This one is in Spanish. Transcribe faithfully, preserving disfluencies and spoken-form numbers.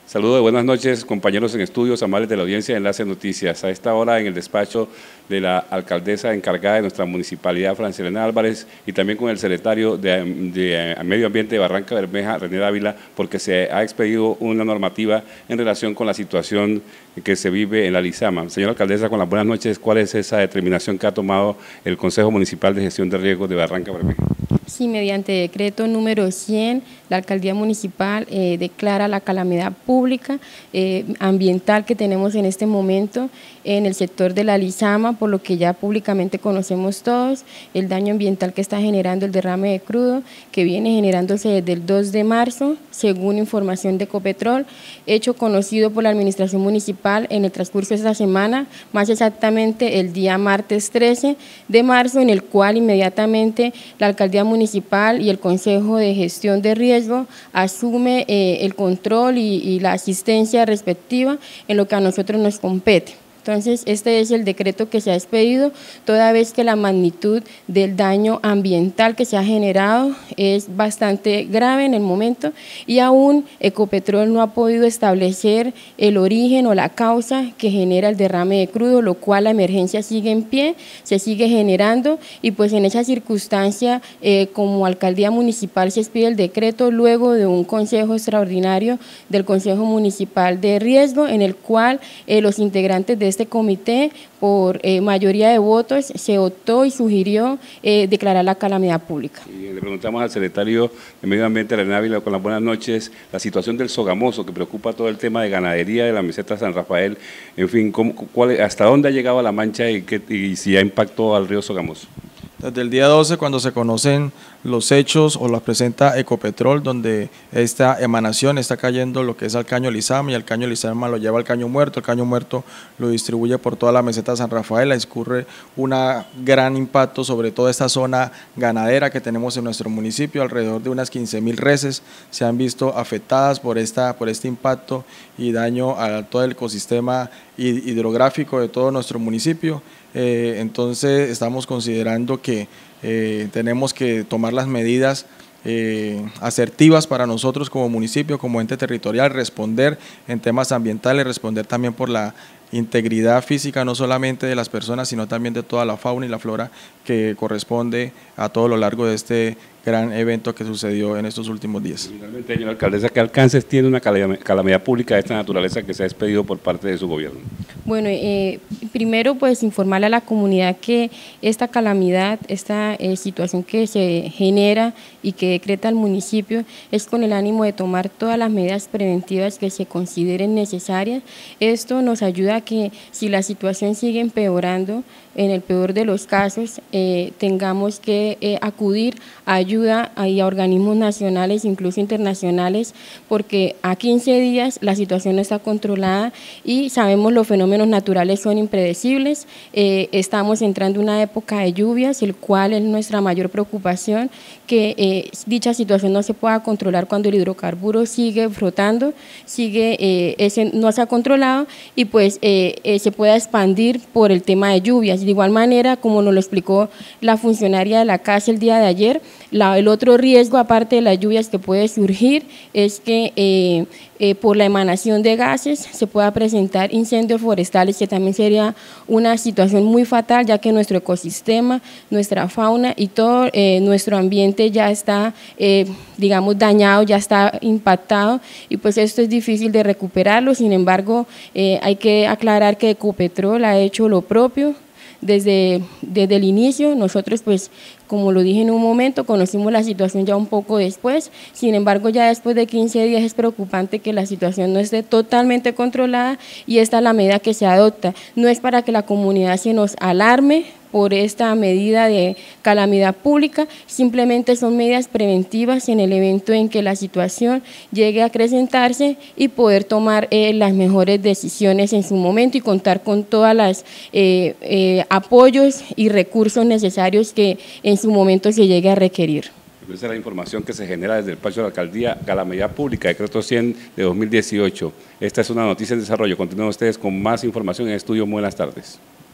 Saludos de buenas noches, compañeros en estudios, amables de la audiencia de Enlace Noticias. A esta hora en el despacho de la alcaldesa encargada de nuestra municipalidad, Francilena Álvarez, y también con el secretario de, de Medio Ambiente de Barranca Bermeja, René Dávila, porque se ha expedido una normativa en relación con la situación que se vive en la Lizama. Señora alcaldesa, con las buenas noches, ¿cuál es esa determinación que ha tomado el Consejo Municipal de Gestión de Riesgos de Barranca Bermeja? Sí, mediante decreto número cien, la alcaldía municipal eh, declara la calamidad pública eh, ambiental que tenemos en este momento en el sector de la Lizama, por lo que ya públicamente conocemos todos, el daño ambiental que está generando el derrame de crudo, que viene generándose desde el dos de marzo, según información de Ecopetrol, hecho conocido por la administración municipal en el transcurso de esta semana, más exactamente el día martes trece de marzo, en el cual inmediatamente la alcaldía municipal municipal y el Consejo de Gestión de Riesgo asume eh, el control y, y la asistencia respectiva en lo que a nosotros nos compete. Entonces, este es el decreto que se ha expedido, toda vez que la magnitud del daño ambiental que se ha generado es bastante grave en el momento y aún Ecopetrol no ha podido establecer el origen o la causa que genera el derrame de crudo, lo cual la emergencia sigue en pie, se sigue generando y pues en esa circunstancia, eh, como alcaldía municipal se expide el decreto luego de un consejo extraordinario del Consejo Municipal de Riesgo, en el cual eh, los integrantes de este comité, por eh, mayoría de votos, se optó y sugirió eh, declarar la calamidad pública. Y le preguntamos al secretario de Medio Ambiente, René Dávila, con las buenas noches, la situación del Sogamoso, que preocupa todo el tema de ganadería de la meseta San Rafael, en fin, ¿cómo, cuál, ¿hasta dónde ha llegado la mancha y, qué, y si ha impactado al río Sogamoso? Desde el día doce, cuando se conocen los hechos o los presenta Ecopetrol, donde esta emanación está cayendo lo que es al caño Lizama y el caño Lizama lo lleva al caño muerto, el caño muerto lo distribuye por toda la meseta San Rafael, escurre un gran impacto sobre toda esta zona ganadera que tenemos en nuestro municipio, alrededor de unas quince mil reses se han visto afectadas por, esta, por este impacto y daño a todo el ecosistema hidrográfico de todo nuestro municipio. Eh, entonces estamos considerando que eh, tenemos que tomar las medidas eh, asertivas para nosotros como municipio, como ente territorial, responder en temas ambientales, responder también por la integridad física no solamente de las personas, sino también de toda la fauna y la flora que corresponde a todo lo largo de este gran evento que sucedió en estos últimos días. Finalmente, señora alcaldesa, ¿qué alcances tiene una calamidad pública de esta naturaleza que se ha expedido por parte de su gobierno? Bueno, eh, primero pues informarle a la comunidad que esta calamidad, esta eh, situación que se genera y que decreta el municipio es con el ánimo de tomar todas las medidas preventivas que se consideren necesarias. Esto nos ayuda a que si la situación sigue empeorando, en el peor de los casos, eh, tengamos que eh, acudir a ayuda a, a organismos nacionales, incluso internacionales, porque a quince días la situación no está controlada y sabemos los fenómenos naturales son impredecibles. Eh, estamos entrando en una época de lluvias, el cual es nuestra mayor preocupación, que eh, dicha situación no se pueda controlar cuando el hidrocarburo sigue flotando, sigue, eh, ese no se ha controlado y pues eh, eh, se pueda expandir por el tema de lluvias. De igual manera, como nos lo explicó la funcionaria de la casa el día de ayer, la, el otro riesgo, aparte de las lluvias que puede surgir, es que eh, eh, por la emanación de gases se pueda presentar incendios forestales, que también sería una situación muy fatal, ya que nuestro ecosistema, nuestra fauna y todo eh, nuestro ambiente ya está, eh, digamos, dañado, ya está impactado, y pues esto es difícil de recuperarlo. Sin embargo, eh, hay que aclarar que Ecopetrol ha hecho lo propio. Desde, desde el inicio, nosotros pues, como lo dije en un momento, conocimos la situación ya un poco después, sin embargo ya después de quince días es preocupante que la situación no esté totalmente controlada y esta es la medida que se adopta. No es para que la comunidad se nos alarme por esta medida de calamidad pública, simplemente son medidas preventivas en el evento en que la situación llegue a acrecentarse y poder tomar eh, las mejores decisiones en su momento y contar con todos los eh, eh, apoyos y recursos necesarios que en su momento se llegue a requerir. Esa es la información que se genera desde el Despacho de la Alcaldía, calamidad pública, decreto cien de dos mil dieciocho. Esta es una noticia en desarrollo. Continúen ustedes con más información en Estudio. Buenas tardes.